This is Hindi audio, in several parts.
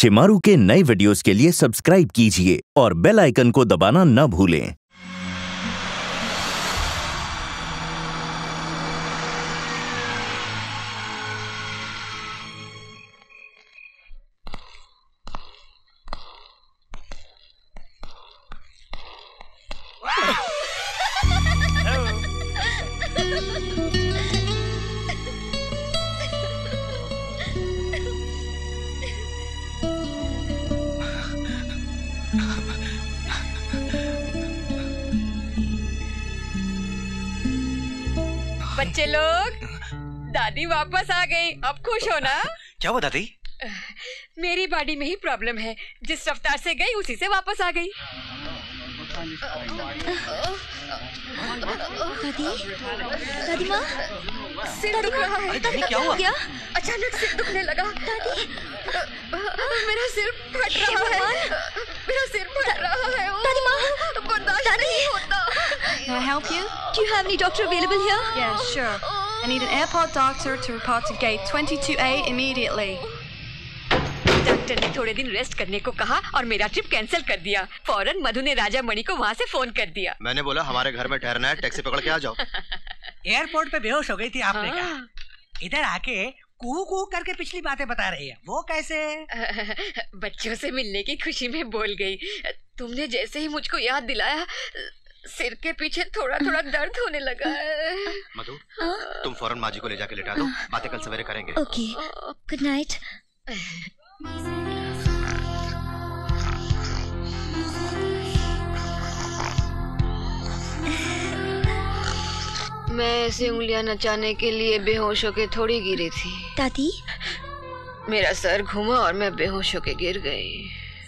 शिमारू के नए वीडियोस के लिए सब्सक्राइब कीजिए और बेल आइकन को दबाना न भूलें। बच्चे लोग, दादी वापस आ गई। अब खुश हो ना? क्या हुआ दादी? मेरी बॉडी में ही प्रॉब्लम है। जिस रफ्तार से गई उसी से वापस आ गई। दादी, दादी माँ, सिर दुख रहा है। दादी क्या हुआ? अचानक सिर दुखने लगा। दादी, मेरा सिर फट रहा है। मेरा सिर फट रहा है। दादी माँ, बर्दाश्त नहीं होता। Can I help you? do you have any doctor available here? Yeah, sure. I need an airport doctor to report to gate 22A immediately. Doctor ने थोड़े दिन रेस्ट करने को कहा और मेरा ट्रिप कैंसिल कर दिया। फौरन मधु ने राजा मणि को वहाँ से फोन कर दिया। मैंने बोला हमारे घर में ठहरना है, टैक्सी पकड़ के आ जाओ। एयरपोर्ट पे बेहोश हो गई थी आपने कहा। इधर आके कू कू करके पिछली बातें बता रही है। वो कैसे? बच्चों से मिलने की खुशी में बोल गई। तुमने जैसे ही मुझको याद दिलाया, सिर के पीछे थोड़ा थोड़ा दर्द होने लगा है। मधु, तुम फौरन माँ जी को ले जाके लेटा दो। बातें कल सवेरे करेंगे। Okay. Good night. मैं ऐसे उंगलियां नचाने के लिए बेहोश होके थोड़ी गिरी थी। दादी, मेरा सर घूमा और मैं बेहोश होके गिर गई।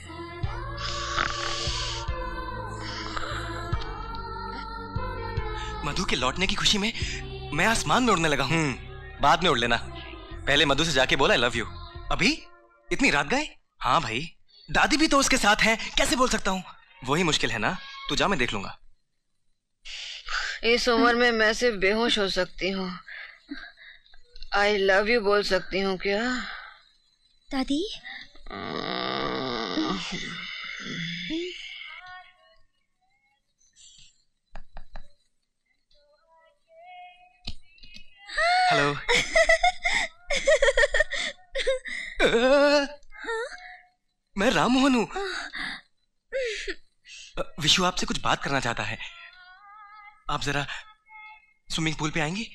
मधु के लौटने की खुशी में मैं आसमान में उड़ने लगा हूँ। बाद में उड़ लेना। पहले मधु से जाके बोला आई लव यू। अभी इतनी रात गए? हाँ भाई, दादी भी तो उसके साथ है, कैसे बोल सकता हूँ? वही मुश्किल है ना। तू जा, मैं देख लूंगा। इस उम्र में मैं सिर्फ बेहोश हो सकती हूँ। आई लव यू बोल सकती हूँ क्या? दादी, हेलो। मैं राम मोहन हूँ। विशु आपसे कुछ बात करना चाहता है। आप जरा स्विमिंग पूल पे आएंगी?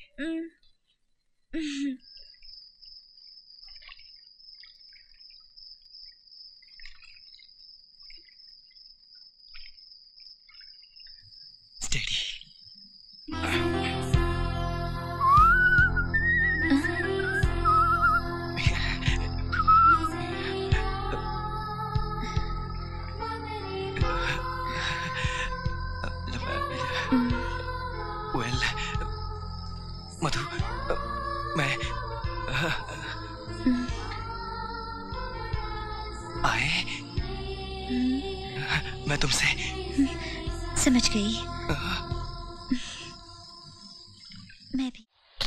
स्टेडी। मधु, मैं आए? मैं तुमसे समझ गई। मैं भी।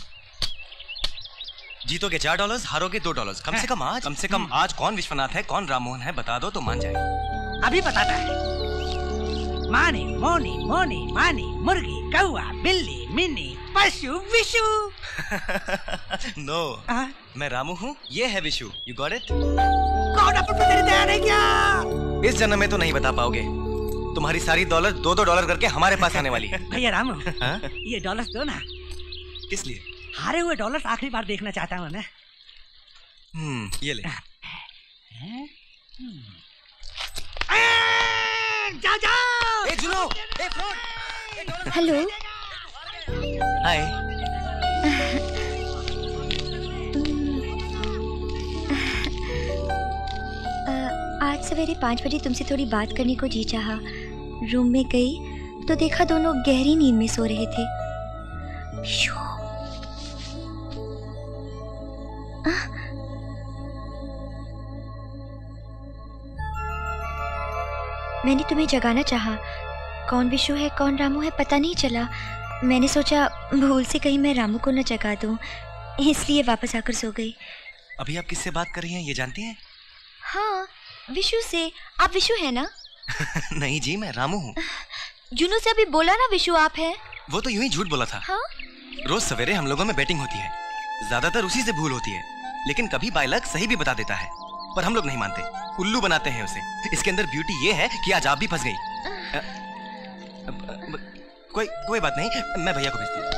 जीतोगे $4, हारोगे $2। कम से कम आज कौन विश्वनाथ है, कौन राममोहन है, बता दो तो मान जाए। अभी बताता है। मानी मोनी मोनी मानी, मुर्गी कौआ बिल्ली मिनी पशु विशु। नो, मैं रामू हूँ, ये है विशु। You got it? कौन अपन पे तेरी दया नहीं क्या? इस जन्म में तो नहीं बता पाओगे। तुम्हारी सारी दौलत $2 करके हमारे पास आने वाली है। भैया रामू, ये डॉलर्स दो ना। किस लिए? हारे हुए डॉलर्स आखिरी बार देखना चाहता हूँ मैं। ये ले। जा जा। ए जुनो, ए फ्लोट। हेलो। हाय। आज सवेरे 5 बजे तुमसे थोड़ी बात करने को जी चाहा। रूम में गई तो देखा दोनों गहरी नींद में सो रहे थे। मैंने तुम्हें जगाना चाहा। कौन विशु है कौन रामू है पता नहीं चला। मैंने सोचा भूल से कहीं मैं रामू को न जगा दूं, इसलिए वापस आकर सो गई। अभी आप किससे बात कर रही हैं ये जानती हैं? हाँ, विशु से। आप विशु है ना? नहीं जी, मैं रामू हूँ। जुनू से अभी बोला ना विशु आप है। वो तो यूं ही झूठ बोला था। हाँ? रोज सवेरे हम लोगों में बैटिंग होती है, ज्यादातर उसी से भूल होती है, लेकिन कभी बाय लक सही भी बता देता है, पर हम लोग नहीं मानते, उल्लू बनाते हैं उसे। इसके अंदर ब्यूटी ये है कि आज आप भी फंस गई। कोई बात नहीं, मैं भैया को भेजती हूँ।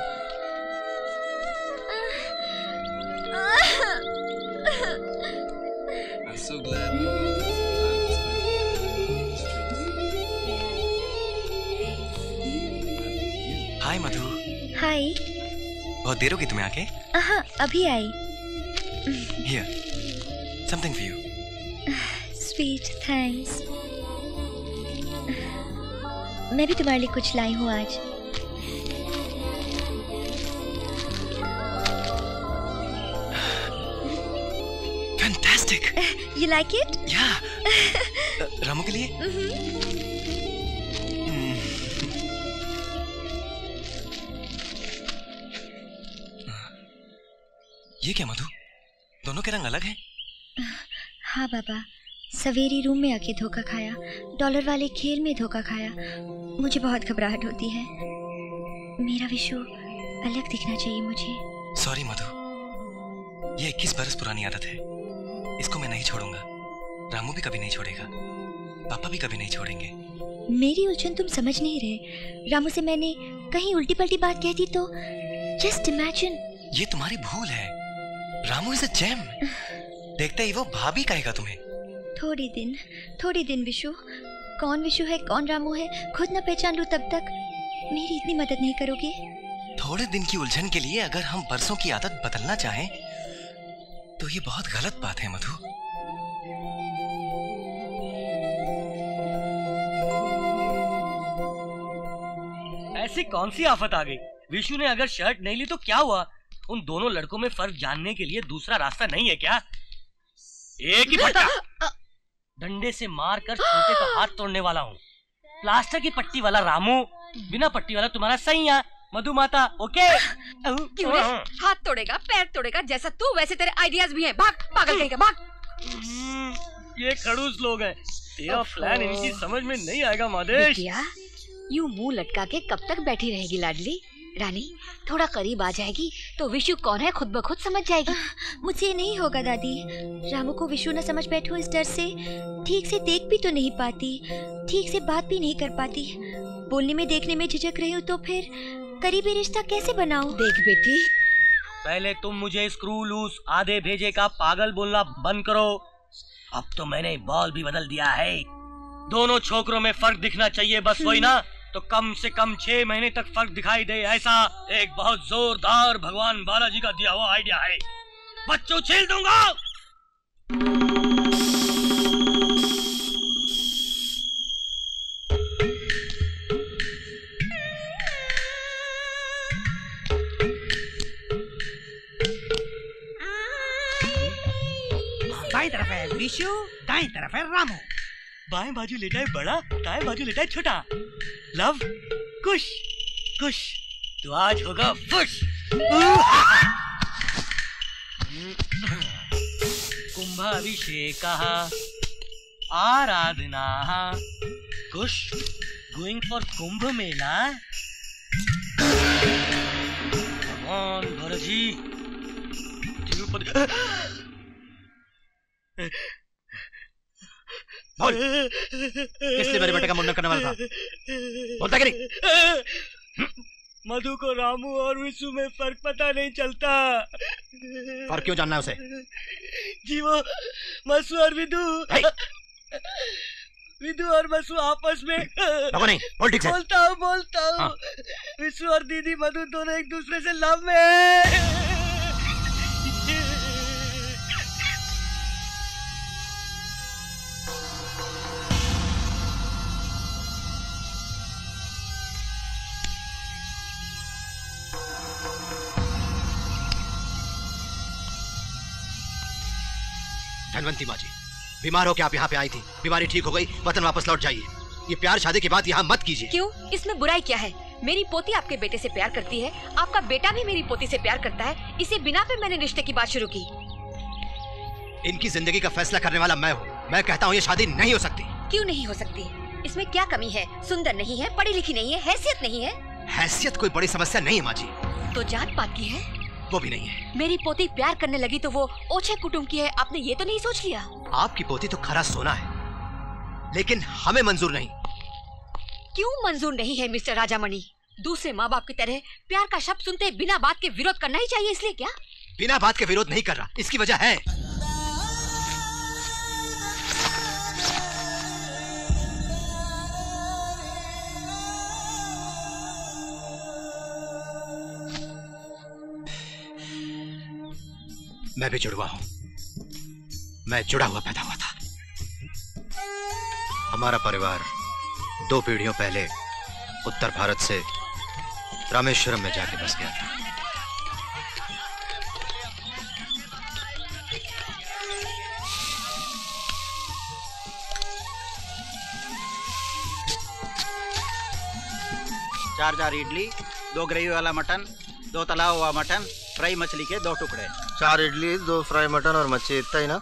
हाय मधु। हाय। बहुत देर हो गई तुम्हें आके? हाँ, अभी आई। Here, something for you. Sweet, thanks. मैं भी तुम्हारे लिए कुछ लाई हूँ आज। Fantastic. You like it? Yeah. Ramu के लिए? ये क्या मधु? दोनों के रंग अलग हैं। हाँ बाबा, सवेरी रूम में आके धोखा खाया, डॉलर वाले खेल में धोखा खाया। मुझे बहुत घबराहट होती है। मेरा विशु अलग दिखना चाहिए मुझे। सॉरी मधु, ये 21 बरस पुरानी आदत है, इसको मैं नहीं छोड़ूंगा। रामू भी कभी नहीं छोड़ेगा, पापा भी कभी नहीं छोड़ेंगे। मेरी उलझन तुम समझ नहीं रहे। रामू से मैंने कहीं उल्टी पल्टी बात कह दी तो जस्ट इमेजिन। ये तुम्हारी भूल है। Ramu is a gem. देखते ही वो भाभी कहेगा तुम्हें। थोड़ी दिन विशु। कौन विशु है कौन रामू है खुद न पहचान लूं तब तक मेरी इतनी मदद नहीं करोगे? थोड़े दिन की उलझन के लिए अगर हम बरसों की आदत बदलना चाहें तो ये बहुत गलत बात है मधु। ऐसी कौन सी आफत आ गई? विशु ने अगर शर्ट नहीं ली तो क्या हुआ? उन दोनों लड़कों में फर्क जानने के लिए दूसरा रास्ता नहीं है क्या? एक ही फटा डंडे से मार कर छोटे का हाथ तोड़ने वाला हूँ। प्लास्टर की पट्टी वाला रामू, बिना पट्टी वाला तुम्हारा सैया मधु माता। ओके? क्यों रे? हाथ तोड़ेगा पैर तोड़ेगा, जैसा तू वैसे तेरे आइडियाज भी हैं। भाग पागल कहीं का, भाग। ये खड़ूस लोग हैं, तेरा प्लान इनकी समझ में नहीं आएगा मादेश। यूं मुंह लटका के कब तक बैठी रहेगी लाडली? रानी थोड़ा करीब आ जाएगी तो विशु कौन है खुद ब खुद समझ जाएगी। मुझे नहीं होगा दादी। रामू को विशु न समझ बैठूं इस डर से। ठीक से देख भी तो नहीं पाती, ठीक से बात भी नहीं कर पाती। बोलने में देखने में झिझक रही हूँ तो फिर करीबी रिश्ता कैसे बनाऊं? देख बेटी, पहले तुम मुझे स्क्रू लूज आधे भेजे का पागल बोलना बंद करो। अब तो मैंने बॉल भी बदल दिया है। दोनों छोकरों में फर्क दिखना चाहिए, बस वही ना तो कम से कम 6 महीने तक फर्क दिखाई दे, ऐसा एक बहुत जोरदार भगवान बालाजी का दिया हुआ आइडिया है। बच्चों छील दूंगा। बाएं तरफ है विशु, दाएं तरफ है रामू। बाएं बाजू लेटा है बड़ा, दाएं बाजू लेटा है छोटा। लव कुश कुश, तो आज होगा फुश। कुंभाभिषेकः आराधना कुश गोइंग फॉर कुंभ मेला। भगवान भरजी तिरुपति। बोल, किसने मेरे बेटे का मुंडन करने वाला था? बोलता कि नहीं? मधु को रामू और विशु में फर्क पता नहीं चलता। फर्क क्यों जानना है उसे? जी वो मसू और विदु और मसू आपस में नहीं, बोल ठीक से। बोलता हूँ हाँ। विशु और दीदी मधु दोनों एक दूसरे से लव में है। धनवंती माँ जी, बीमार हो के आप यहाँ पे आई थी, बीमारी ठीक हो गई, वतन वापस लौट जाइए। ये प्यार शादी की बात यहाँ मत कीजिए। क्यों? इसमें बुराई क्या है? मेरी पोती आपके बेटे से प्यार करती है, आपका बेटा भी मेरी पोती से प्यार करता है। इसी बिना पे मैंने रिश्ते की बात शुरू की। इनकी जिंदगी का फैसला करने वाला मैं हूँ। मैं कहता हूँ ये शादी नहीं हो सकती। क्यों नहीं हो सकती? इसमें क्या कमी है? सुंदर नहीं है, पढ़ी लिखी नहीं है, हैसियत नहीं है। हैसियत कोई बड़ी समस्या नहीं है माँ जी। तो जात पात की है? वो भी नहीं है। मेरी पोती प्यार करने लगी तो वो ओछे कुटुंब की है, आपने ये तो नहीं सोच लिया? आपकी पोती तो खरा सोना है, लेकिन हमें मंजूर नहीं। क्यों मंजूर नहीं है मिस्टर राजामणि? दूसरे माँ बाप की तरह प्यार का शब्द सुनते बिना बात के विरोध करना ही चाहिए, इसलिए क्या? बिना बात के विरोध नहीं कर रहा, इसकी वजह है मैं भी जुड़वा हूं। मैं जुड़ा हुआ पैदा हुआ था। हमारा परिवार 2 पीढ़ियों पहले उत्तर भारत से रामेश्वरम में जाके बस गया था। चार इडली, 2 ग्रेवी वाला मटन, 2 तला हुआ मटन, फ्राई मछली के 2 टुकड़े। 4 इडली, 2 फ्राई मटन और मच्छी, इतना ही ना?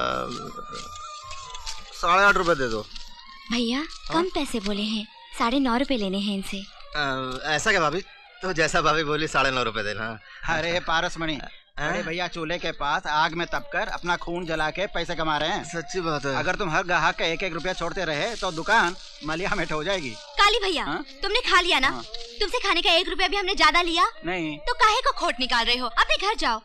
8.5 रुपए दे दो। भैया कम पैसे बोले हैं, 9.5 रुपए लेने हैं इनसे। ऐसा क्या भाभी? तो जैसा भाभी बोली 9.5 रुपए देना। अरे पारसमणि, बड़े भैया चूल्हे के पास आग में तपकर अपना खून जला के पैसे कमा रहे हैं। सच्ची बात है। अगर तुम हर ग्राहक का 1-1 रुपया छोड़ते रहे तो दुकान मलिया में हो जाएगी। काली भैया, तुमने खा लिया ना? तुमसे खाने का 1 रुपया भी हमने ज्यादा लिया नहीं, तो काहे को खोट निकाल रहे हो? अपने घर जाओ।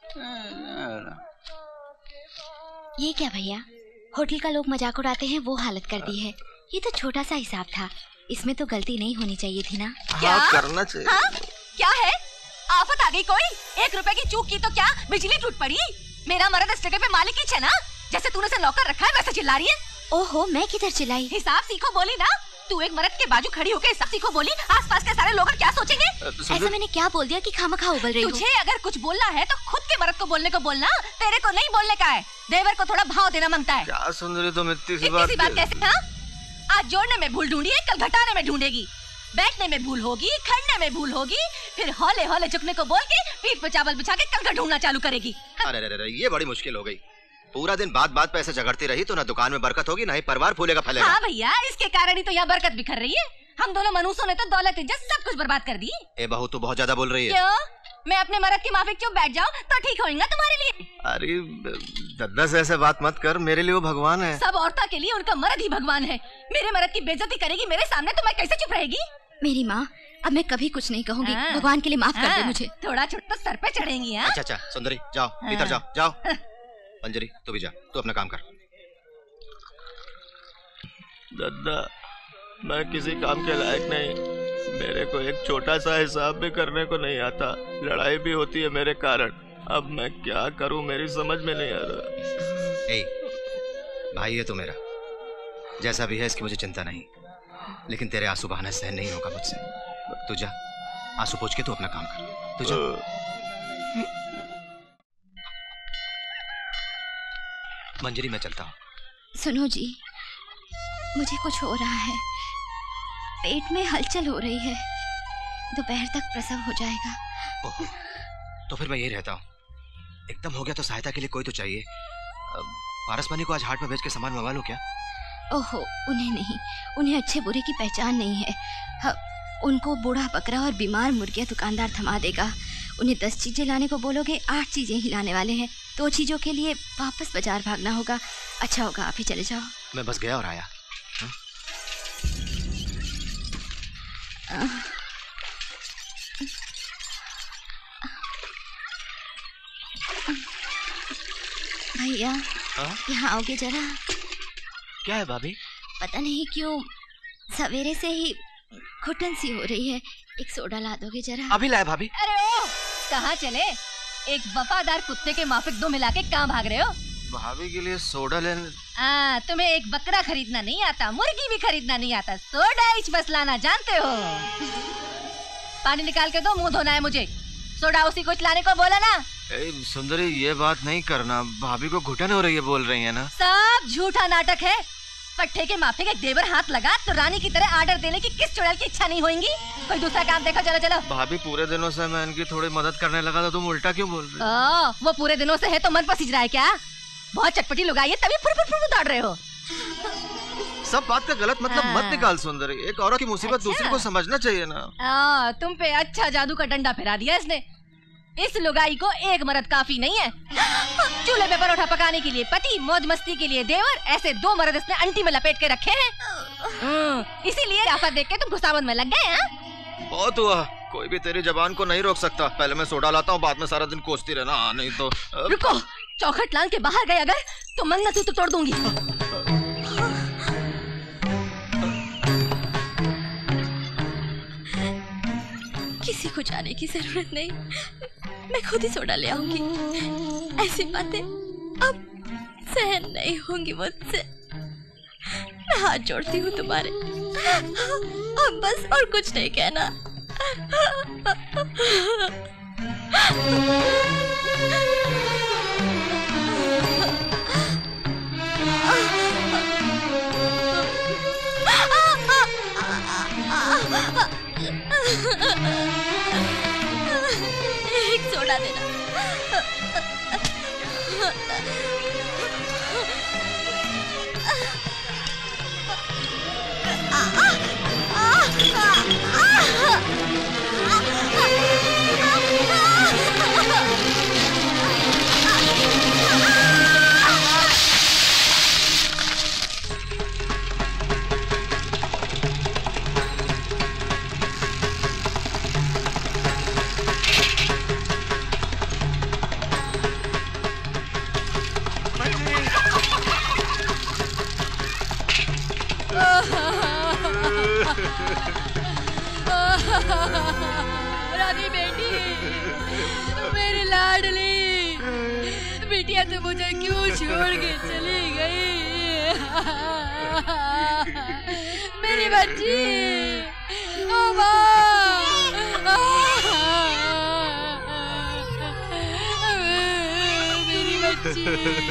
ये क्या भैया, होटल का लोग मजाक उड़ाते हैं वो हालत कर दी है। ये तो छोटा सा हिसाब था, इसमें तो गलती नहीं होनी चाहिए थी ना? क्या करना चाहिए? हाँ? क्या है? आफत आ गई कोई? 1 रुपए की चूक की तो क्या बिजली टूट पड़ी? मेरा मर्द इस जगह पे मालिक ही है ना? जैसे तूने से नौकर रखा है वैसे चिल्ला रही है। ओहो, मैं किधर चिल्लाई? हिसाब सीखो बोली ना। तू एक मर्द के बाजू खड़ी होकर हिसाब सीखो बोली, आसपास के सारे लोग क्या सोचेंगे? ऐसा मैंने क्या बोल दिया कि खामखा उबल रही हो? तुझे अगर कुछ बोलना है तो खुद के मर्द को बोलने को बोलना, तेरे को नहीं बोलने का है। देवर को थोड़ा भाव देना मांगता है। क्या सुंदरी तुम इतनी सी बात कैसे? हाँ, आज जोड़ने में भूल ढूंढी है, कल घटाने में ढूंढेगी। बैठने में भूल होगी, खड़ने में भूल होगी, फिर हौले हौले झुकने को बोल के पीठ पे चावल बिछा के कल का ढूंढना चालू करेगी। अरे ये बड़ी मुश्किल हो गई। पूरा दिन बात पे ऐसे झगड़ती रही तो ना दुकान में बरकत होगी, ना ही परिवार फूलेगा फैलेगा। हाँ भैया, इसके कारण ही तो यहाँ बरकत बिखर रही है। हम दोनों मनुष्यों ने तो दौलत इज्जत सब कुछ बर्बाद कर दी। ए बहू, तू बहुत ज्यादा बोल रही है। क्यों? मैं अपने मर्द की माफिक चुप बैठ जाऊं तो ठीक होगा तुम्हारे लिए? अरे दद्दा से ऐसे बात मत कर, मेरे लिए वो भगवान है। सब औरतों के लिए उनका मर्द ही भगवान है। मेरे मर्द की बेइज्जती करेगी मेरे सामने तो मैं कैसे चुप रहेगी? मेरी माँ, अब मैं कभी कुछ नहीं कहूँगी। भगवान के लिए माफ कर दे मुझे। थोड़ा छुट तो सर पे चढ़ेंगी। अच्छा सुंदरी जाओ, भीतर जाओ। अंजलि तू भी जा, तू अपना काम कर। दद्दा, मैं किसी काम के लायक नहीं। मेरे को एक छोटा सा हिसाब भी करने को नहीं आता। लड़ाई भी होती है मेरे कारण। अब मैं क्या करूं, मेरी समझ में नहीं आ रहा। भाई है तू मेरा, जैसा भी है इसकी मुझे चिंता नहीं, लेकिन तेरे आंसू बहाना सहन नहीं होगा मुझसे। तू जा, आंसू पोंछ के तू अपना काम कर। तू जा। मंजरी, मैं चलता हूँ। सुनो जी, मुझे कुछ हो रहा है, पेट में हलचल हो रही है। दोपहर तक प्रसव हो जाएगा। ओह, तो फिर मैं यही रहता हूँ। एकदम हो गया तो सहायता के लिए कोई तो चाहिए। पारसमणि को आज हाट में भेज के सामान मंगा लो क्या? ओहो, उन्हें नहीं, उन्हें अच्छे बुरे की पहचान नहीं है। उनको बूढ़ा बकरा और बीमार मुर्गियाँ दुकानदार थमा देगा। उन्हें 10 चीजें लाने को बोलोगे, 8 चीजें ही लाने वाले हैं। 2 चीजों के लिए वापस बाजार भागना होगा। अच्छा होगा आप ही चले जाओ। मैं बस गया और आया। भैया, यहाँ आओगे जरा? क्या है भाभी? पता नहीं क्यों सवेरे से ही घुटन सी हो रही है। एक सोडा ला दोगे जरा? अभी लाए भाभी। अरे ओ, कहाँ चले? एक वफादार कुत्ते के माफिक 2 मिला के कहाँ भाग रहे हो? भाभी के लिए सोडा लेने। तुम्हें एक बकरा खरीदना नहीं आता, मुर्गी भी खरीदना नहीं आता, सोडा ही बस लाना जानते हो। पानी निकाल के दो, मुंह धोना है मुझे। सोडा उसी कुछ लाने को बोला ना। सुंदरी, ये बात नहीं करना। भाभी को घुटन हो रही है बोल रही है ना। सब झूठा नाटक है। पट्टे के माफिक एक देवर हाथ लगा तो रानी की तरह आर्डर देने की किस चुड़ैल की इच्छा नहीं होगी? कोई दूसरा काम देखो। चलो चलो। भाभी, पूरे दिनों से मैं इनकी थोड़ी मदद करने लगा था, तुम उल्टा क्यों बोल रही हो? वो पूरे दिनों से है तो मन पसीज रहा है क्या? बहुत चटपटी लुगाई है तभी फुर फुर फुर दौड़ रहे हो। सब बात का गलत मतलब मत निकाल सुंदरी। एक औरत की मुसीबत दूसरी को समझना चाहिए ना। तुम पे अच्छा जादू का डंडा फिरा दिया इसने। इस लुगाई को एक मर्द काफी नहीं है। चूल्हे पे परोठा पकाने के लिए पति, मौज मस्ती के लिए देवर, ऐसे 2 मर्द इसने अंटी में लपेट के रखे हैं। इसीलिए आफत देख के तुम खुशामद में लग गए हैं। बहुत हुआ, कोई भी तेरी जबान को नहीं रोक सकता। पहले मैं सोडा लाता हूँ, बाद में सारा दिन कोसती रहना। नहीं तो रुको, चौखट लांग के बाहर गए अगर तो मंगलसूत्र तोड़ दूंगी। किसी को जाने की जरूरत नहीं, मैं खुद ही सोडा ले आऊंगी। ऐसी बातें अब सहन नहीं होंगी मुझसे। मैं हाथ जोड़ती हूँ तुम्हारे, अब बस और कुछ नहीं कहना। एक सोडा देना। रानी बेटी, मेरी लाडली बिटिया, तो मुझे क्यों छोड़ के चली गई? मेरी बच्ची, ओ माँ, मेरी बच्ची,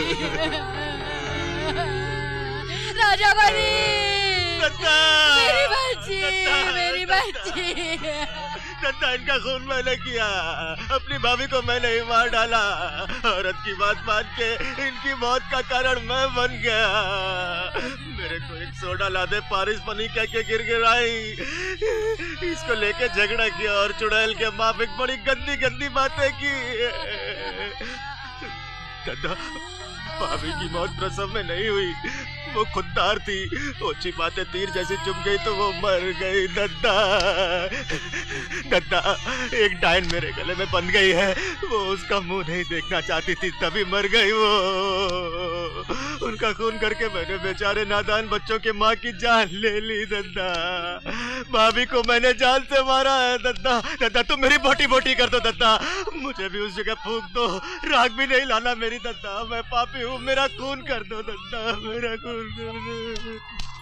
राजा बनी, मेरी बच्ची, मेरी बच्ची। दत्ता, इनका खून मैंने किया, अपनी भाभी को मैंने ही मार डाला। औरत की बात मान के इनकी मौत का कारण मैं बन गया। मेरे को एक सोडा ला दे, पारिस पनी कह के गिड़गिड़ाई। इसको लेके झगड़ा किया और चुड़ैल के माफिक बड़ी गंदी गंदी बातें की। दत्ता, भाभी की मौत प्रसव में नहीं हुई, वो खुददार थी। ओछी बातें तीर जैसी चुभ गई तो वो मर गई। दद्दा, दद्दा, एक डायन मेरे गले में बंध गई है। वो उसका मुंह नहीं देखना चाहती थी, तभी मर गई वो। उनका खून करके मैंने बेचारे नादान बच्चों के माँ की जान ले ली। दद्दा, भाभी को मैंने जान से मारा है। दद्दा, दद्दा, तुम मेरी बोटी बोटी कर दो। दद्दा, मुझे भी उस जगह फूंक दो, राख भी नहीं लाना मेरी। दद्दा, मैं पापी हूँ, मेरा खून कर दो। दद्दा, मेरा खून कर दो।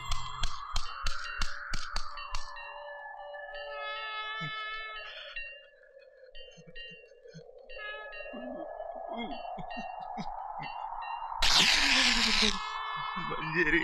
मंजरी,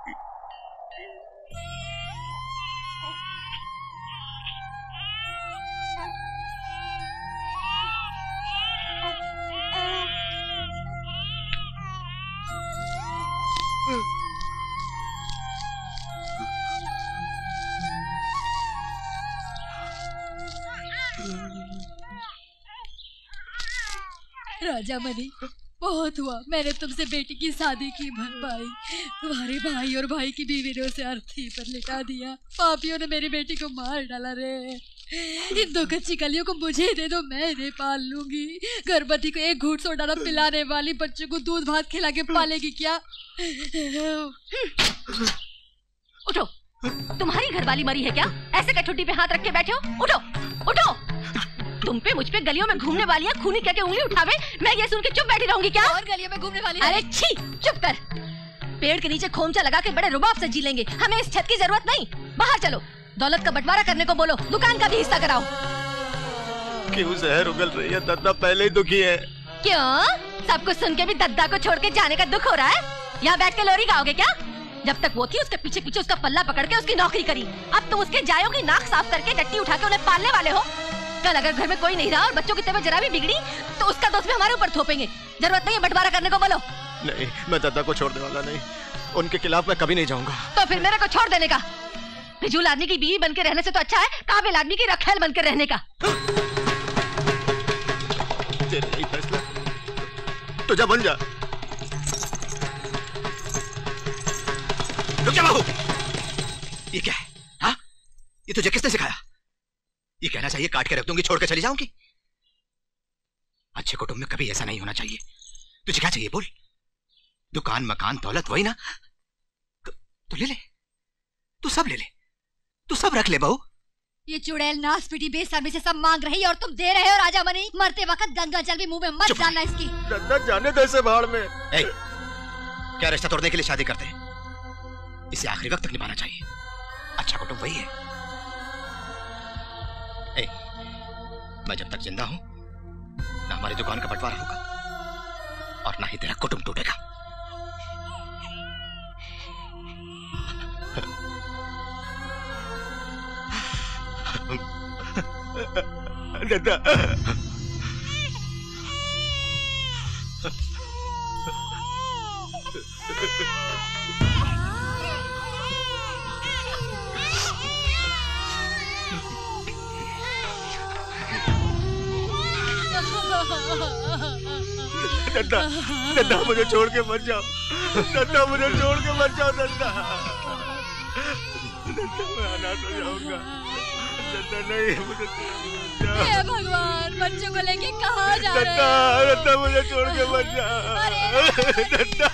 राजा मनी, बहुत हुआ, मैंने तुमसे बेटी की शादी की भरपाई तुम्हारे भाई और भाई की बीवी ने उसे अर्थी पर लिटा दिया। पापियों ने मेरी बेटी को मार डाला रे। इन 2 कच्ची कलियों को मुझे दे दो, मैं इन्हें पाल लूंगी। गर्भवती को एक घूंट सोडा पिलाने वाली बच्चे को दूध भात खिला के पालेगी क्या? उठो, तुम्हारी घरवाली मरी है क्या? ऐसे कठुट्टी पे हाथ रख के बैठे हो? उठो, उठो। तुम पे मुझ पे गलियों में घूमने वाली है, खूनी कह के उंगली उठावे, मैं ये सुन के चुप बैठी रहूंगी क्या? और गलियों में घूमने वाली? अरे छी, चुप कर। पेड़ के नीचे खोमचा लगा के बड़े रुबाब से जी लेंगे, हमें इस छत की जरूरत नहीं। बाहर चलो, दौलत का बंटवारा करने को बोलो, दुकान का भी हिस्सा कराओ। क्यों जहर उगल रही है? दद्दा पहले ही दुखी है। क्यों? सब कुछ सुन के भी दद्दा को छोड़ के जाने का दुख हो रहा है? यहाँ बैठ के लोरी गाओगे क्या? जब तक वो थी उसके पीछे पीछे उसका पल्ला पकड़ के उसकी नौकरी करी। अब तुम उसके जायों की नाक साफ करके डट्टी उठा के उन्हें पालने वाले हो। कल अगर घर में कोई नहीं रहा और बच्चों की तबीयत जरा भी बिगड़ी तो उसका दोष भी हमारे ऊपर थोपेंगे। जरूरत नहीं है बंटवारा करने को, बोलो। नहीं, मैं दादा को छोड़ने वाला नहीं। उनके खिलाफ मैं कभी नहीं जाऊंगा। तो फिर मेरे को छोड़ देने का। फिजूल आदमी की बीवी बनकर रहने से तो अच्छा है काबिल आदमी की रखेल बनकर रहने का। तेरा ही फैसला, तो जा बन जा। रुक जा बाबू, ये क्या है? हाँ, ये तुझे किसने सिखाया? ये कहना चाहिए काट के रख दूंगी, छोड़ के चली जाऊंगी। अच्छे कुटुंब में कभी ऐसा नहीं होना चाहिए। तुझे क्या चाहिए बोल? दुकान, मकान, दौलत, वही ना? तो ले ले, तू सब ले ले, तू सब रख ले बहू। ये चुड़ैल नासपीटी बेशर्मी से सब मांग रही और तुम दे रहे हो राजा मनी। मरते वक्त गंगा जल भी मुंह में मत डालना इसकी। दादा जाने दे इसे बाढ़ में। क्या रिश्ता तोड़ने के लिए शादी करते हैं? इसे आखिरी वक्त तक निभाना चाहिए। अच्छा कुटुंब वही है। मैं जब तक जिंदा हूं ना हमारी दुकान का बंटवारा होगा और ना ही तेरा कुटुंब टूटेगा। दादा दादा, दादा मुझे छोड़ के मत जाओ। दादा मुझे छोड़ के मत जाओ। दादा, दादा मैं अनाथ हो जाऊंगा। दादा नहीं, मुझे छोड़ के मत जाओ। हे भगवान, बच्चों को लेके कहाँ जा रहे दादा, हो? दादा मुझे छोड़ के मत जाओ। दादा,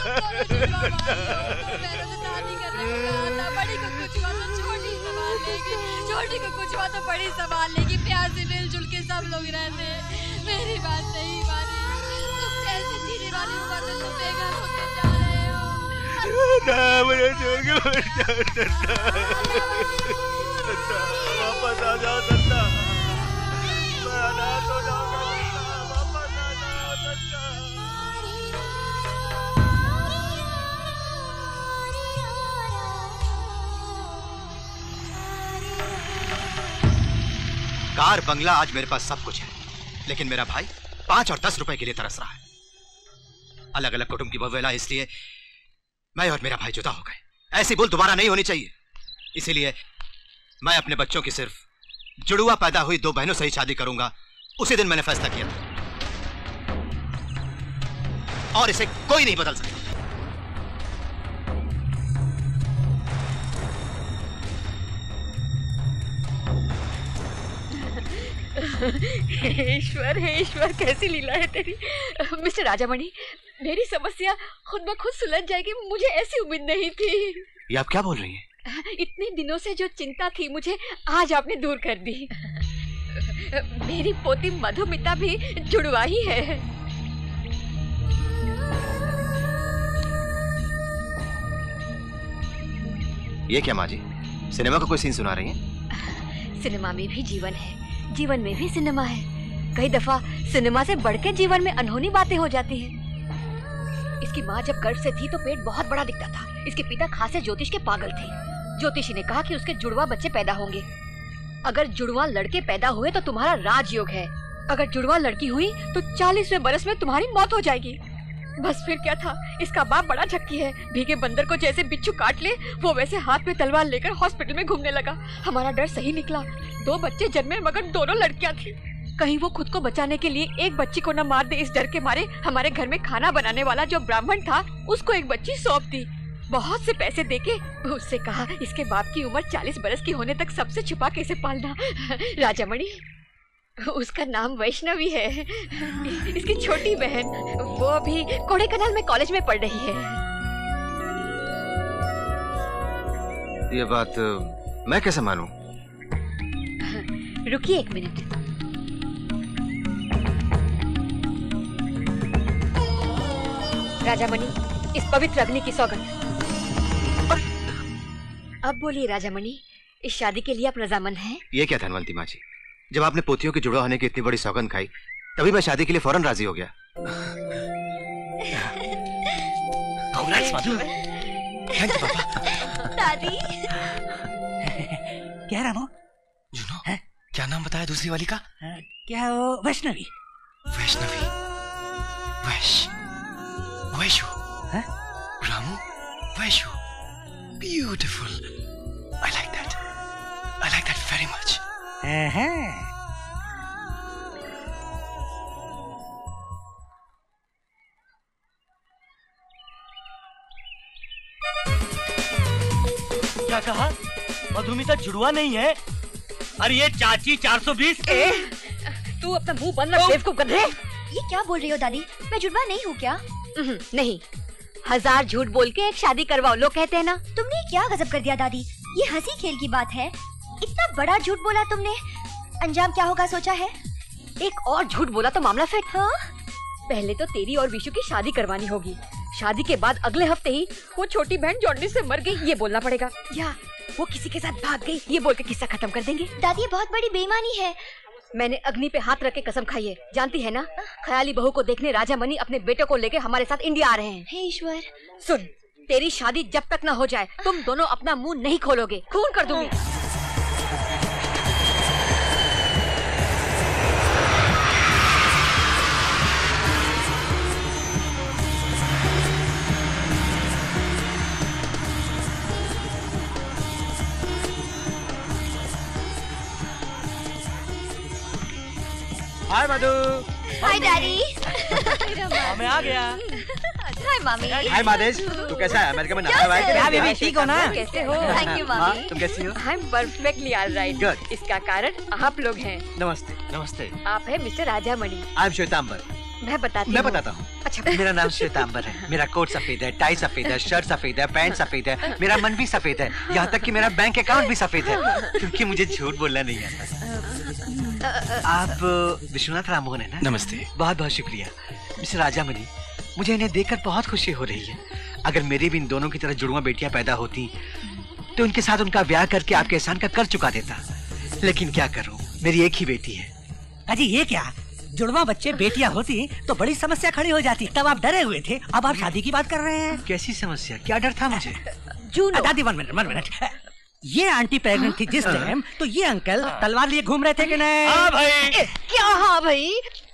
बड़ी को कुछ हुआ तो छोटी संभाल लेगी, छोटी को कुछ हुआ तो बड़ी संभाल लेगी। प्यार से मिलजुल के सब लोग रहते हैं। मेरी बात नहीं मानी, तुम ऐसे जीने वाली उम्र में तुम बेघर होते जा रहे हो। दादा मुझे छोड़ के मत जाओ। दादा, दादा वापस आ जाओ। दादा मैं अनाथ हो जाऊंगा। दादा वापस आ जाओ। दादा कार, बंगला, आज मेरे पास सब कुछ है, लेकिन मेरा भाई 5 और 10 रुपए के लिए तरस रहा है। अलग अलग कुटुंब की बवेला, इसलिए मैं और मेरा भाई जुदा हो गए। ऐसी भूल दोबारा नहीं होनी चाहिए। इसीलिए मैं अपने बच्चों की सिर्फ जुड़वा पैदा हुई 2 बहनों से ही शादी करूंगा। उसी दिन मैंने फैसला किया था और इसे कोई नहीं बदल सकता। ईश्वर है ईश्वर, कैसी लीला है तेरी। मिस्टर राजामणि, मेरी समस्या खुद ब खुद सुलझ जाएगी, मुझे ऐसी उम्मीद नहीं थी। ये आप क्या बोल रही हैं? इतने दिनों से जो चिंता थी मुझे, आज आपने दूर कर दी। मेरी पोती मधुमिता भी जुड़वा ही है। ये क्या माँ जी, सिनेमा का कोई सीन सुना रही हैं? सिनेमा में भी जीवन है, जीवन में भी सिनेमा है। कई दफा सिनेमा से बढ़ के जीवन में अनहोनी बातें हो जाती हैं। इसकी माँ जब गर्भ से थी तो पेट बहुत बड़ा दिखता था। इसके पिता खासे ज्योतिष के पागल थे। ज्योतिषी ने कहा कि उसके जुड़वा बच्चे पैदा होंगे। अगर जुड़वा लड़के पैदा हुए तो तुम्हारा राजयोग है, अगर जुड़वा लड़की हुई तो 40वें बरस में तुम्हारी मौत हो जाएगी। बस फिर क्या था, इसका बाप बड़ा झक्की है। भीगे बंदर को जैसे बिच्छू काट ले, वो वैसे हाथ में तलवार लेकर हॉस्पिटल में घूमने लगा। हमारा डर सही निकला। 2 बच्चे जन्मे मगर दोनों लड़कियां थी। कहीं वो खुद को बचाने के लिए एक बच्ची को न मार दे, इस डर के मारे हमारे घर में खाना बनाने वाला जो ब्राह्मण था उसको एक बच्ची सौंप दी। बहुत से पैसे देके उससे कहा इसके बाप की उम्र 40 बरस की होने तक सबसे छुपा कैसे पालना। राजामणि, उसका नाम वैष्णवी है। इसकी छोटी बहन, वो अभी कोड़ेकनाल में कॉलेज में पढ़ रही है। ये बात मैं कैसे मानूं? रुकिए 1 मिनट। राजामणि, इस पवित्र अग्नि की सौगंध। अब बोलिए राजामणि, इस शादी के लिए आप रजामंद हैं? ये क्या धनवंती माँ जी, जब आपने पोतियों के जुड़वा होने की इतनी बड़ी सौगंध खाई तभी मैं शादी के लिए फौरन राजी हो गया। दादी। क्या रामो? जुनो, क्या नाम बताया दूसरी वाली का? क्या वो वैष्णवी? वैष्णवी, वैशु, हाँ? Ramu, Vaishu, beautiful. I like that. I like that very much. क्या कहा? मधुमिता जुड़वा नहीं है? अरे ये चाची 420। तू अपना मुंह बंद रख बेवकूफ गधे। ये क्या बोल रही हो दादी? मैं जुड़वा नहीं हूँ क्या? नहीं, 1000 झूठ बोल के एक शादी करवाओ, लोग कहते हैं ना। तुमने क्या गजब कर दिया दादी? ये हंसी खेल की बात है। इतना बड़ा झूठ बोला तुमने, अंजाम क्या होगा सोचा है? एक और झूठ बोला तो मामला फिट। हाँ? पहले तो तेरी और विशु की शादी करवानी होगी। शादी के बाद अगले हफ्ते ही वो छोटी बहन जॉन्डिस से मर गई ये बोलना पड़ेगा, या वो किसी के साथ भाग गई ये बोल के किस्सा खत्म कर देंगे। दादी ये बहुत बड़ी बेईमानी है। मैंने अग्नि पे हाथ रख के कसम खाई है, जानती है ना? ख्याली बहू को देखने राजा मनी अपने बेटे को लेके हमारे साथ इंडिया आ रहे हैं। हे ईश्वर। सुन, तेरी शादी जब तक न हो जाए तुम दोनों अपना मुंह नहीं खोलोगे, खून कर दूंगी। हाय मधु। Hi daddy. मैं आ गया। हाय मम्मी। हाय मादेश, तू कैसा है? अमेरिका में नहाया हुआ है क्या? बेबी ठीक हो ना? कैसे हो? Thank you mummy. तुम कैसी हो? I am perfectly alright. Good. इसका कारण आप लोग हैं। नमस्ते। नमस्ते। आप है mister Rajamani. I am Shwetambar. मैं मैं बताता हूँ। अच्छा। मेरा नाम श्वेतांबर है। मेरा कोट सफेद है, टाई सफेद है, शर्ट सफेद है, पैंट सफेद है, मेरा मन भी सफेद है, यहाँ तक कि मेरा बैंक अकाउंट भी सफेद है, क्योंकि मुझे झूठ बोलना नहीं आता। आप विश्वनाथ राममोहन है ना? नमस्ते। बहुत बहुत शुक्रिया मिस्टर राजामणि, मुझे इन्हें देखकर बहुत खुशी हो रही है। अगर मेरी भी इन दोनों की तरह जुड़वा बेटियां पैदा होती तो उनके साथ उनका ब्याह करके आपके एहसान का कर चुका देता, लेकिन क्या करूं, मेरी एक ही बेटी है। अजी ये क्या, जुड़वा बच्चे बेटियां होती तो बड़ी समस्या खड़ी हो जाती, तब आप डरे हुए थे, अब आप शादी की बात कर रहे हैं। कैसी समस्या? क्या डर था मुझे? दादी 1 मिनट। ये आंटी प्रेग्नेंट थी जिस टाइम, तो ये अंकल तलवार लिए घूम रहे थे कि नहीं? हाँ भाई। क्या हाँ भाई?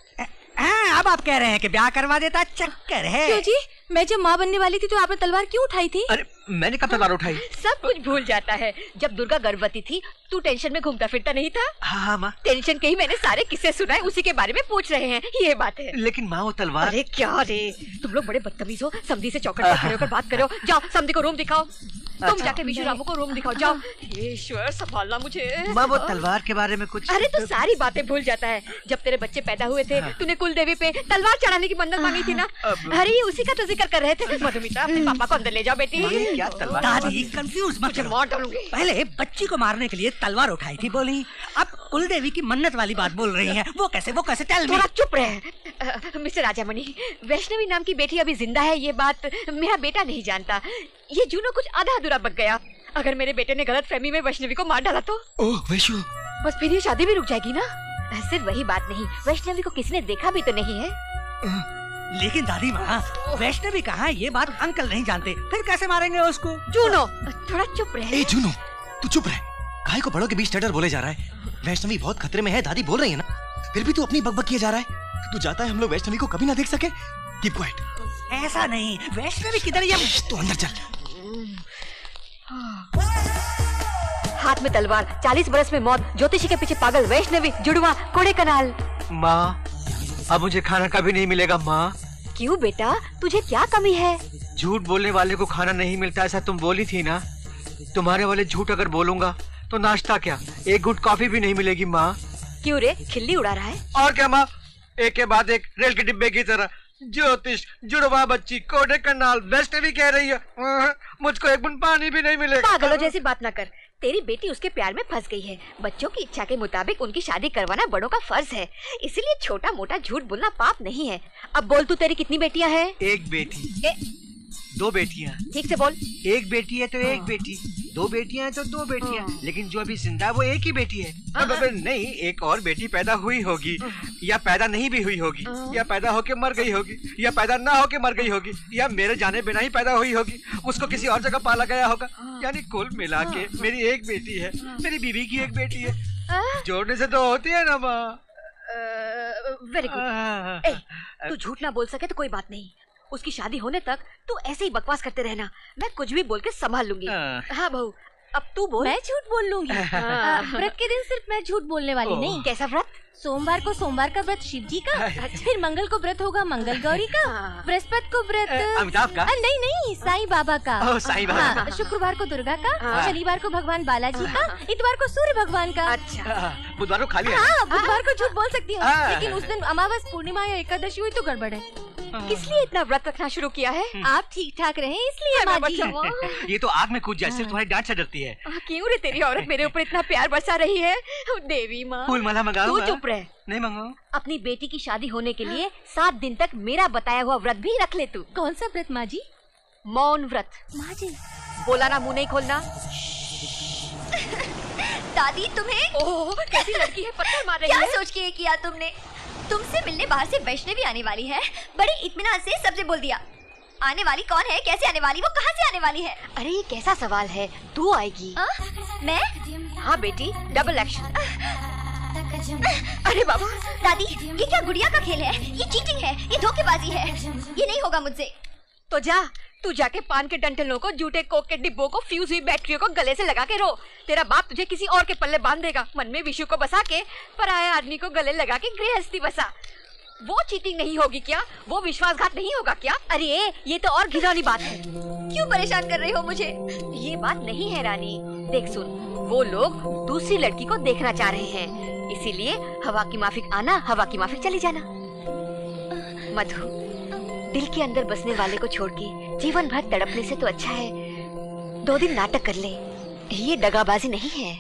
हाँ, अब आप कह रहे हैं कि ब्याह करवा देता, चक्कर है। क्यों जी? मैं जब माँ बनने वाली थी तो आपने तलवार क्यों उठाई थी? अरे मैंने कब तलवार उठाई? सब कुछ भूल जाता है। जब दुर्गा गर्भवती थी तू टेंशन में घूमता फिरता नहीं था? हाँ माँ। टेंशन के ही मैंने सारे किस्से सुनाए, उसी के बारे में पूछ रहे हैं, ये बात है। लेकिन माँ वो तलवार। अरे क्या रे, तुम लोग बड़े बदतमीज हो। समधी से चौखट पर खड़े होकर बात करो। जाओ समधी को रूम दिखाओ। तुम जाके विशु रामू को रूम दिखाओ, जाओ। ईश्वर संभालना मुझे। माँ वो तलवार के बारे में कुछ। अरे तू सारी बातें भूल जाता है। जब तेरे बच्चे पैदा हुए थे तूने कुल देवी पे तलवार चढ़ाने की मन्नत मांगी थी ना? अरे ये उसी का तो जिक्र कर रहे थे। मधुमिता अपने पापा को अंदर ले जाओ बेटी। क्या तलवार? दादी कंफ्यूज मत करो। मार डालूंगी। पहले बच्ची को मारने के लिए तलवार उठाई थी बोली, अब कुलदेवी की मन्नत वाली बात बोल रही हैं। वो कैसे टेल मी। थोड़ा चुप रहे। मिस्टर राजामणि, वैष्णवी नाम की बेटी अभी जिंदा है ये बात मेरा बेटा नहीं जानता। ये जूनो कुछ आधा अधूरा बक गया। अगर मेरे बेटे ने गलत फहमी में वैष्णवी को मार डाला तो? ओह वैशु। बस फिर ये शादी भी रुक जाएगी ना? सिर्फ वही बात नहीं, वैष्णवी को किसी ने देखा भी तो नहीं है। लेकिन दादी माँ, वैष्णवी कहाँ, ये बात अंकल नहीं जानते, फिर कैसे मारेंगे उसको? जूनो थोड़ा चुप रहे। ए जूनो तू चुप रहे। काहे को बड़ों के बीच टटर बोले जा रहा है? वैष्णवी बहुत खतरे में है, दादी बोल रही है ना, फिर भी तू अपनी बकबक किए जा रहा है। तू चाहता है हम लोग वैष्णवी को कभी ना देख सके? Keep quiet. ऐसा नहीं, वैष्णवी किधर? ये तू अंदर चल। हाथ में तलवार, 40 बरस में मौत, ज्योतिषी के पीछे पागल, वैष्णवी, जुड़वा, कोड़े कनाल। माँ अब मुझे खाना कभी नहीं मिलेगा माँ। क्यों बेटा, तुझे क्या कमी है? झूठ बोलने वाले को खाना नहीं मिलता, ऐसा तुम बोली थी ना। तुम्हारे वाले झूठ अगर बोलूंगा तो नाश्ता क्या, एक घुट कॉफी भी नहीं मिलेगी माँ। क्यों रे, खिल्ली उड़ा रहा है? और क्या माँ, एक के बाद एक रेल के डिब्बे की तरह। ज्योतिष, जुड़वा बच्ची, कोडे कनाल, वैष्णवी कह रही है, मुझको एक बूंद पानी भी नहीं मिलेगा। पागलों जैसी बात ना कर। तेरी बेटी उसके प्यार में फंस गई है। बच्चों की इच्छा के मुताबिक उनकी शादी करवाना बड़ों का फर्ज है, इसलिए छोटा मोटा झूठ बोलना पाप नहीं है। अब बोल, तू तेरी कितनी बेटियां हैं? एक बेटी। 2 बेटियां। ठीक से बोल। एक बेटी है तो एक बेटी, 2 बेटियां हैं तो 2 बेटियां, लेकिन जो अभी जिंदा है वो एक ही बेटी है। नहीं, एक और बेटी पैदा हुई होगी, या पैदा नहीं भी हुई होगी, या पैदा होके मर गई होगी, या पैदा ना होके मर गई होगी, या मेरे जाने बिना ही पैदा हुई होगी, उसको किसी और जगह पाला गया होगा। यानी कुल मिला के मेरी एक बेटी है, मेरी बीवी की एक बेटी है। जोड़ने से तो होती है ना माँ। Very good. तू झूठ ना बोल सके तो कोई बात नहीं, उसकी शादी होने तक तू ऐसे ही बकवास करते रहना, मैं कुछ भी बोल के संभाल लूंगी। हाँ बहू, अब तू बोल। मैं झूठ बोल लूंगी। व्रत के दिन सिर्फ मैं झूठ बोलने वाली नहीं। कैसा व्रत? सोमवार को सोमवार का व्रत शिव जी का, फिर मंगल को व्रत होगा मंगल गौरी का, बृहस्पति को व्रत अमिताभ का, नहीं साईं बाबा का, साईं बाबा। शुक्रवार को दुर्गा का, शनिवार को भगवान बालाजी का, इतवार को सूर्य भगवान का। अच्छा, बुधवार को खाली है। हाँ, बुधवार को झूठ बोल सकती हूँ, लेकिन उस दिन अमावस, पूर्णिमा या एकादशी हुई तो गड़बड़ है। किस लिए इतना व्रत रखना शुरू किया है? आप ठीक ठाक रहें इसलिए माँ जी। ये तो आग में कूद जाए, सिर्फ तुम्हारी डांट से डरती है। क्यों रे तेरी औरत मेरे ऊपर इतना प्यार बरसा रही है? देवी माँ, फूल माला मंगाऊंगा। तू चुप रह। नहीं मंगाऊं। अपनी बेटी की शादी होने के लिए 7 दिन तक मेरा बताया हुआ व्रत भी रख ले तू। कौन सा व्रत माँ जी? मौन व्रत। माँ जी बोला ना, मुंह नहीं खोलना। दादी तुम्हें ओह, कैसी लड़की है, पत्थर मार रही क्या है। सोच के ये किया तुमने? तुमसे मिलने बाहर से वैष्णवी आने वाली है, बड़े इत्मीनान से सबसे बोल दिया। आने वाली कौन है, कैसे आने वाली, वो कहाँ से आने वाली है? अरे ये कैसा सवाल है, तू आएगी। मैं? हाँ बेटी, डबल एक्शन। अरे बाबा, दादी ये क्या गुड़िया का खेल है? ये चीटिंग है, ये धोखेबाजी है, ये नहीं होगा मुझसे। तो जा, तू जाके पान के डंठलों को, जूटे कोक के डिब्बों को, फ्यूज हुई बैटरियों को गले से लगा के रो। तेरा बाप तुझे किसी और के पल्ले बांध देगा। मन में विशु को बसा के पराया आदमी को गले लगा के गृहस्थी बसा। वो चीटिंग नहीं होगी क्या? वो विश्वासघात नहीं होगा क्या? अरे ये तो और घिनौनी बात है। क्यों परेशान कर रही हो मुझे? ये बात नहीं है रानी। देख सुन, वो लोग दूसरी लड़की को देखना चाह रहे हैं, इसीलिए हवा की माफिक आना, हवा की माफिक चली जाना। मधु, दिल के अंदर बसने वाले को छोड़ के जीवन भर तड़पने से तो अच्छा है 2 दिन नाटक कर ले। ये दगाबाजी नहीं है।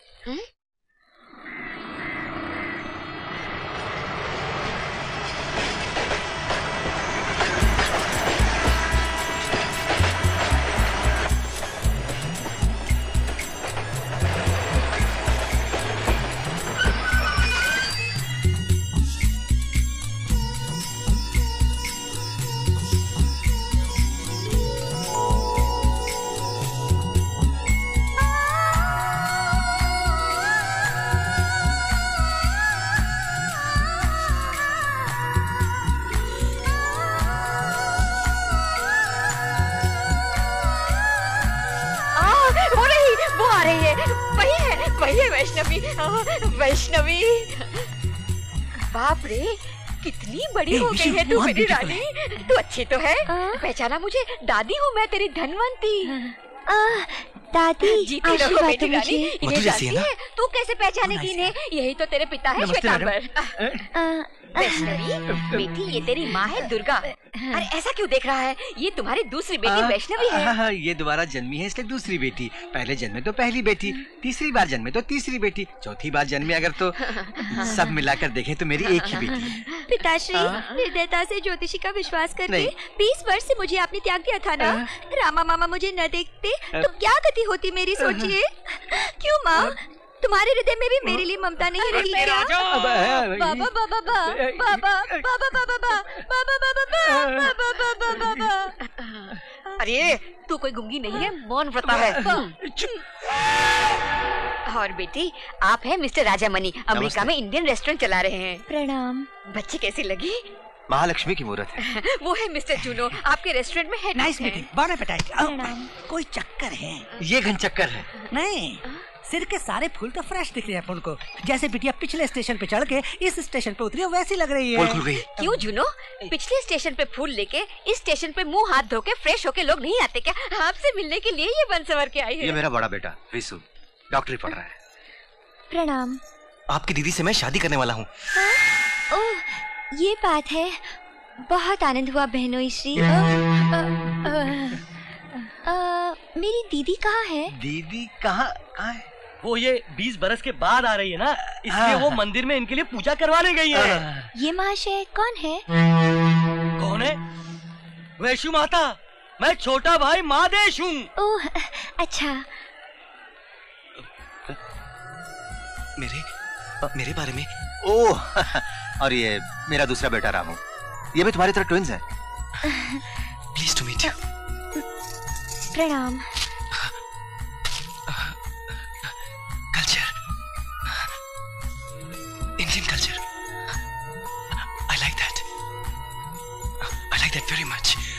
वैष्णवी, बाप रे, कितनी बड़ी हो गई है तू मेरी रानी। तू अच्छी तो है, पहचाना मुझे? दादी हूँ मैं, तेरी धनवंती। दादी जीती रहो बेटी रानी। इन्हें जानती है? तू कैसे पहचानेगी इन्हें? यही तो तेरे पिता है श्वेतांबर। वैष्णवी बेटी, ये तेरी माँ है दुर्गा। अरे ऐसा क्यों देख रहा है? ये तुम्हारी दूसरी बेटी वैष्णवी है। ये दोबारा जन्मी है इसलिए दूसरी बेटी। पहले जन्मे तो पहली बेटी, तीसरी बार जन्मे तो तीसरी बेटी, चौथी बार जन्मे अगर तो सब मिलाकर देखे तो मेरी एक ही बेटी है। पिताश्री, निर्दयता से ज्योतिषी का विश्वास करके 20 वर्ष से मुझे आपने त्याग दिया था ना। रामा मामा मुझे न देखते तो क्या गति होती मेरी, सोचिए। क्यों माँ, तुम्हारे हृदय में भी मेरे लिए ममता नहीं रही क्या? बाबा बाबा बाबा बाबा बाबा बाबा बाबा बाबा। अरे तू कोई गुंगी नहीं है, मौन व्रता है। और बेटी, आप हैं मिस्टर राजामणि, अमेरिका में इंडियन रेस्टोरेंट चला रहे हैं। प्रणाम। बच्ची कैसी लगी? महालक्ष्मी की मूर्त है। वो है मिस्टर जूनो, आपके रेस्टोरेंट में had nice meeting, bon appetit. कोई चक्कर है? ये घन चक्कर है। नहीं, सिर के सारे फूल तो फ्रेश दिख रहे हैं अपन को। जैसे बिटिया पिछले स्टेशन पे चढ़ के इस स्टेशन पे उतरी हो वैसी लग रही है। खुल गई। क्यों जूनो? पिछले स्टेशन पे फूल लेके इस स्टेशन पे मुंह हाथ धो के फ्रेश होके लोग नहीं आते क्या? आपसे मिलने के लिए ये बन सवर के आई है। ये मेरा बड़ा बेटा विशु डॉक्टरी पढ़ रहा है। प्रणाम। आपकी दीदी से मैं शादी करने वाला हूँ। ओह, ये बात है। बहुत आनंद हुआ बहनोई श्री। मेरी दीदी कहाँ है? दीदी कहाँ है? वो ये 20 बरस के बाद आ रही है ना, इसलिए वो मंदिर में इनके लिए पूजा करवाने गई है। ये महाशय कौन है? कौन है? वैष्णु माता, मैं छोटा भाई मादेश हूँ। ओह अच्छा। मेरे बारे में? ओह और ये मेरा दूसरा बेटा रामू, ये भी तुम्हारी तरह ट्विंस है। Please to meet you. प्रणाम। Culture, Indian culture, I like that very much.